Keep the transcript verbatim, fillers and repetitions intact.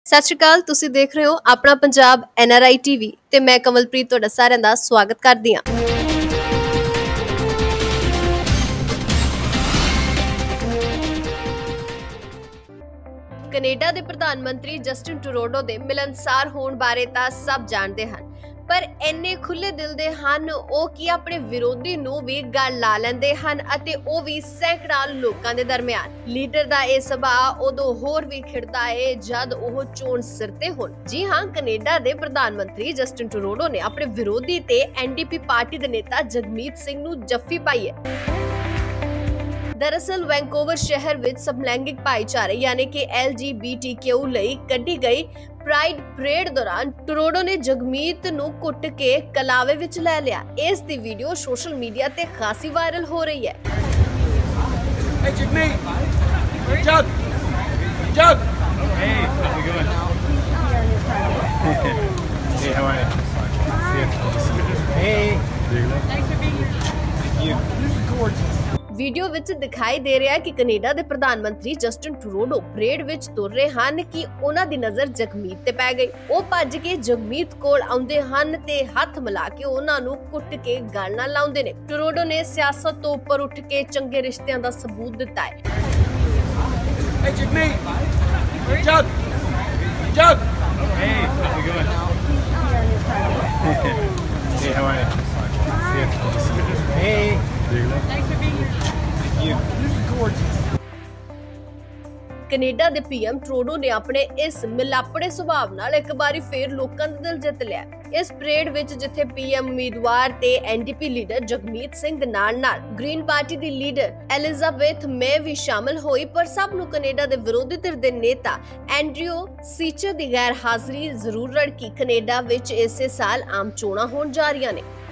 ਸਤਿ ਸ਼੍ਰੀ ਅਕਾਲ। ਤੁਸੀਂ ਦੇਖ ਰਹੇ ਹੋ ਆਪਣਾ Punjab N R I TV ਤੇ ਮੈਂ ਕਮਲਪ੍ਰੀਤ ਤੁਹਾਡਾ ਸਾਰਿਆਂ ਦਾ ਸਵਾਗਤ ਕਰਦੀ ਹਾਂ। ਕੈਨੇਡਾ ਦੇ ਪ੍ਰਧਾਨ ਮੰਤਰੀ ਜਸਟਿਨ ਟਰੂਡੋ ਦੇ ਮਿਲਨਸਾਰ ਹੋਣ ਬਾਰੇ ਤਾਂ ਸਭ ਜਾਣਦੇ ਹਨ, ਪਰ ਇੰਨੇ ਖੁੱਲੇ ਦਿਲ ਦੇ ਹਨ ਉਹ ਕਿ ਆਪਣੇ ਵਿਰੋਧੀ ਨੂੰ ਵੀ ਗੱਲ ਲਾ ਲੈਂਦੇ ਹਨ ਅਤੇ ਉਹ ਵੀ ਸੈਂਕੜਾਂ ਲੋਕਾਂ ਦੇ ਦਰਮਿਆਨ। ਲੀਡਰ ਦਾ ਇਹ ਸੁਭਾਅ ਉਦੋਂ ਹੋਰ ਵੀ ਖਿੜਦਾ ਹੈ ਜਦ ਉਹ ਚੋਣ ਸਿਰ ਤੇ ਹੋਣ। ਜੀ ਹਾਂ, ਕੈਨੇਡਾ ਦੇ ਪ੍ਰਧਾਨ ਮੰਤਰੀ ਜਸਟਿਨ ਟਰੂਡੋ ਨੇ ਆਪਣੇ ਵਿਰੋਧੀ ਤੇ ਐਨ ਡੀ ਪੀ ਪਾਰਟੀ ਦੇ ਨੇਤਾ ਜਗਮੀਤ ਸਿੰਘ ਨੂੰ ਜੱਫੀ ਪਾਈ ਹੈ। दरअसल वैंकूवर शहर विच समलैंगिक भाईचारे यानी कि L G B T Q ਲਈ ਕੱਢੀ ਗਈ ਪ੍ਰਾਈਡ ਪਰੇਡ ਦੌਰਾਨ ਟਰੂਡੋ ਨੇ ਜਗਮੀਤ ਨੂੰ ਕੁੱਟ ਕੇ ਕਲਾਵੇ ਵਿੱਚ ਲੈ ਲਿਆ। ਇਸ ਦੀ ਵੀਡੀਓ ਸੋਸ਼ਲ ਮੀਡੀਆ ਤੇ ਖਾਸੀ ਵਾਇਰਲ ਹੋ ਰਹੀ ਹੈ। Hey Jagmeet, Jug, Jug. Hey, how's it going? Hey, how are you? Hey. Nice to meet you. Thank you. You're gorgeous. Video ਵਿੱਚ ਦਿਖਾਈ ਦੇ ਰਿਹਾ ਹੈ ਕਿ ਕੈਨੇਡਾ ਦੇ ਪ੍ਰਧਾਨ ਮੰਤਰੀ ਜਸਟਿਨ ਟਰੂਡੋ ਪਰੇਡ ਵਿੱਚ ਤੁਰ ਰਹੇ ਹਨ ਕਿ ਉਹਨਾਂ ਦੀ ਨਜ਼ਰ ਜਗਮੀਤ ਤੇ ਪੈ ਗਈ। ਉਹ ਭੱਜ ਕੇ ਜਗਮੀਤ ਕੋਲ ਆਉਂਦੇ ਹਨ ਤੇ ਹੱਥ ਮਿਲਾ ਕੇ ਉਹਨਾਂ ਨੂੰ ਕੁੱਟ ਕੇ ਗੱਲ ਨਾਲ ਲਾਉਂਦੇ ਨੇ। ਟਰੂਡੋ ਨੇ ਸਿਆਸਤ ਤੋਂ ਉੱਪਰ ਉੱਠ ਕੇ ਚੰਗੇ ਰਿਸ਼ਤਿਆਂ ਦਾ ਸਬੂਤ ਦਿੱਤਾ ਹੈ। Hey Jagmeet, Jug, Jug. Hey, how's it going? Hey, how are you? Hey. Nice to meet you. Thank you. You're gorgeous. Canada ਦੇ ਪੀ ਐਮ ਟਰੂਡੋ ਨੇ ਆਪਣੇ ਇਸ ਮਿਲਾਪੜੇ ਸੁਭਾਅ ਨਾਲ ਇੱਕ ਵਾਰੀ ਫੇਰ ਲੋਕਾਂ ਦਾ ਦਿਲ ਜਿੱਤ ਲਿਆ। ਇਸ ਪਰੇਡ ਵਿੱਚ ਜਿੱਥੇ ਪੀ ਐਮ ਉਮੀਦਵਾਰ ਤੇ N D P leader Jagmeet Singh ਦੇ ਨਾਲ ਨਾਲ ਗ੍ਰੀਨ ਪਾਰਟੀ ਦੀ ਲੀਡਰ ਐਲਿਜ਼ਾਬੈਥ ਮੇ ਵੀ ਸ਼ਾਮਲ ਹੋਈ, ਪਰ ਸਭ ਨੂੰ ਕੈਨੇਡਾ ਦੇ ਵਿਰੋਧੀ ਧਿਰ ਦੇ ਨੇਤਾ ਐਂਡਰਿਊ ਸੀਚਰ ਦੀ ਗੈਰ ਹਾਜ਼ਰੀ ਜ਼ਰੂਰ ਰੜਕੀ। ਕੈਨੇਡਾ ਵਿੱਚ ਇਸੇ ਸਾਲ ਆਮ ਚੋਣਾਂ ਹੋਣ ਜਾ ਰਹੀਆਂ ਨੇ।